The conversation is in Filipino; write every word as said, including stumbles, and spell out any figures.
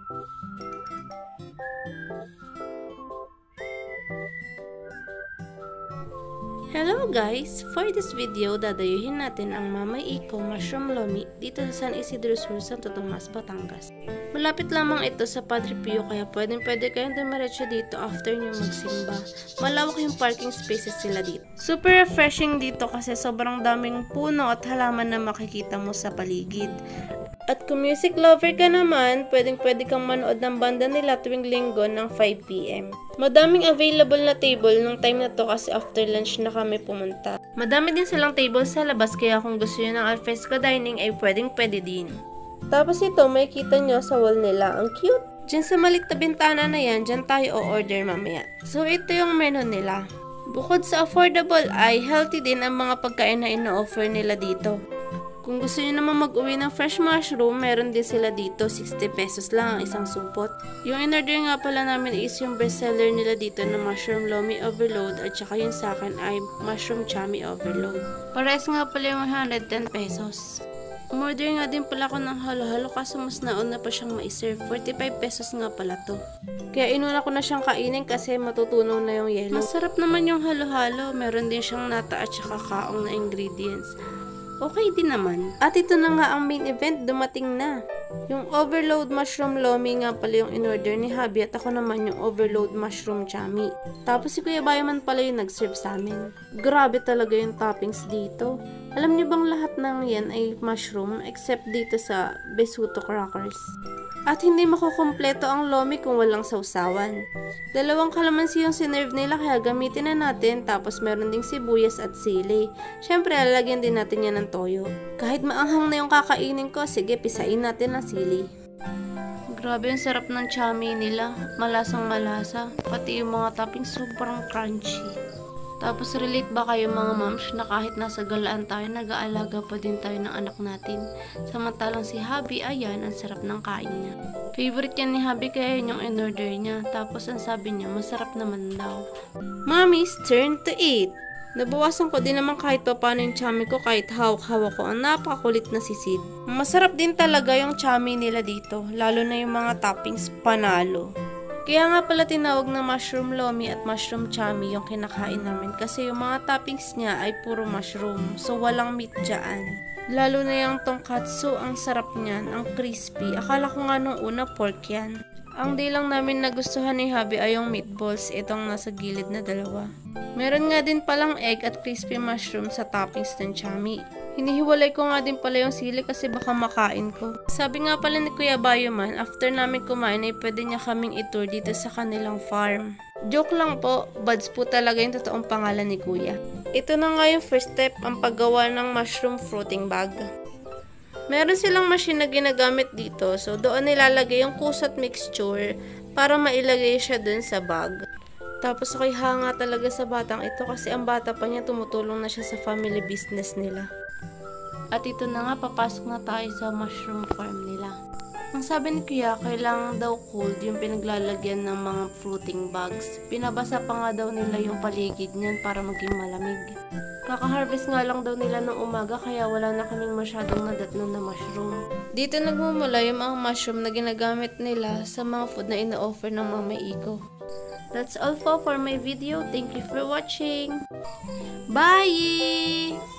Hello guys! For this video, dadayuhin natin ang Mamay Iko Mushroom Lomi dito sa San Isidro Sur, Santo Tomas, Batangas. Malapit lamang ito sa Padre Pio kaya pwedeng pwede kayong dumiretso dito after nyo magsimba. Malawak yung parking spaces sila dito. Super refreshing dito kasi sobrang daming puno at halaman na makikita mo sa paligid. At kung music lover ka naman, pwedeng pwede kang manood ng banda nila tuwing linggo ng five p m Madaming available na table ng time na to kasi after lunch na kami pumunta. Madami din silang table sa labas kaya kung gusto nyo ng alfresco dining ay pwedeng pwede din. Tapos ito, may kita nyo sa wall nila. Ang cute! Diyan sa maliit na bintana na yan, dyan tayo o-order mamaya. So ito yung menu nila. Bukod sa affordable ay healthy din ang mga pagkain na ino-offer nila dito. Kung gusto niyo naman mag-uwi ng fresh mushroom, meron din sila dito. sixty pesos lang ang isang supot. Yung in-order nga pala namin is yung bestseller nila dito na Mushroom Lomi Overload at saka yung sa akin ay Mushroom Chami Overload. Parehas nga pala yung one hundred ten pesos. Umorder nga din pala ako ng halo-halo kaso mas nauna pa siyang ma-serve. forty-five pesos nga pala to. Kaya inuna ko na siyang kainin kasi matutunaw na yung yelo. Masarap naman yung halo-halo. Meron din siyang nata at saka kaong na ingredients. Okay din naman. At ito na nga ang main event, dumating na. Yung Overload Mushroom Lomi nga pala yung in-order ni Habi at ako naman yung Overload Mushroom Chami. Tapos si Kuya Bayaman pala yung nag-serve sa amin. Grabe talaga yung toppings dito. Alam niyo bang lahat ng yan ay mushroom except dito sa Besuto Crackers. At hindi makukumpleto ang lomi kung walang sausawan. Dalawang kalamansi yung sinerve nila kaya gamitin na natin tapos meron ding sibuyas at sili. Syempre lalagyan din natin yan ng toyo. Kahit maanghang na yung kakainin ko, sige pisain natin ng sili. Grabe yung sarap ng chami nila. Malasang malasa. Pati yung mga toppings sobrang crunchy. Tapos relate ba kayo mga moms na kahit nasa galaan tayo, nag-aalaga pa din tayo ng anak natin. Samantalang si Habi, ayan, ang sarap ng kain niya. Favorite yan ni Habi kaya yun yung in-order niya. Tapos ang sabi niya, masarap naman daw. Mommy's turn to eat! Nabawasan ko din naman kahit pa paano yung chami ko kahit hawak-hawak ko. Ang napakakulit na si Sid. Masarap din talaga yung chami nila dito. Lalo na yung mga toppings, panalo. Kaya nga pala tinawag na mushroom lomi at mushroom chami yung kinakain namin kasi yung mga toppings niya ay puro mushroom, so walang meat dyan. Lalo na yung tonkatsu, ang sarap niyan, ang crispy. Akala ko nga nung una pork yan. Ang di lang namin nagustuhan ni Habi ay yung meatballs, itong nasa gilid na dalawa. Meron nga din palang egg at crispy mushroom sa toppings ng chami. Hinihiwalay ko nga din pala yung sili kasi baka makain ko. Sabi nga pala ni Kuya Bayoman, after namin kumain ay pwede niya kaming itour dito sa kanilang farm. Joke lang po, buds po talaga yung totoong pangalan ni Kuya. Ito na nga yung first step, ang paggawa ng mushroom fruiting bag. Meron silang machine na ginagamit dito, so doon nilalagay yung kusat mixture para mailagay siya dun sa bag. Tapos ako'y hanga talaga sa batang ito kasi ang bata pa niya tumutulong na siya sa family business nila. At ito na nga, papasok na tayo sa mushroom farm nila. Ang sabi ni Kuya, kailangan daw cold yung pinaglalagyan ng mga fruiting bags. Pinabasa pa nga daw nila yung paligid niyan para maging malamig. Kaka-harvest nga lang daw nila ng umaga kaya wala na kaming masyadong nadatnan na mushroom. Dito nagmumula yung mga mushroom na ginagamit nila sa mga food na ina-offer ng Mamay Iko. That's all for, for my video. Thank you for watching. Bye!